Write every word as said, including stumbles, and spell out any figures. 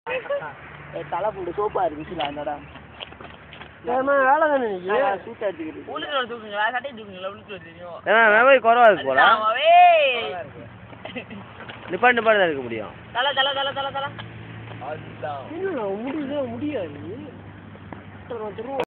தலை போட்டு சோப்பா இருந்துச்சுல அந்தடா வேலை தானே சூட்டா எடுத்துக்கிட்டு மெமரி குறவா இருக்கு போல நிப்பாட்டு நிப்பாட்டு தான் இருக்க முடியும் தலை தலை தலை தலை தலை முடியல முடியாது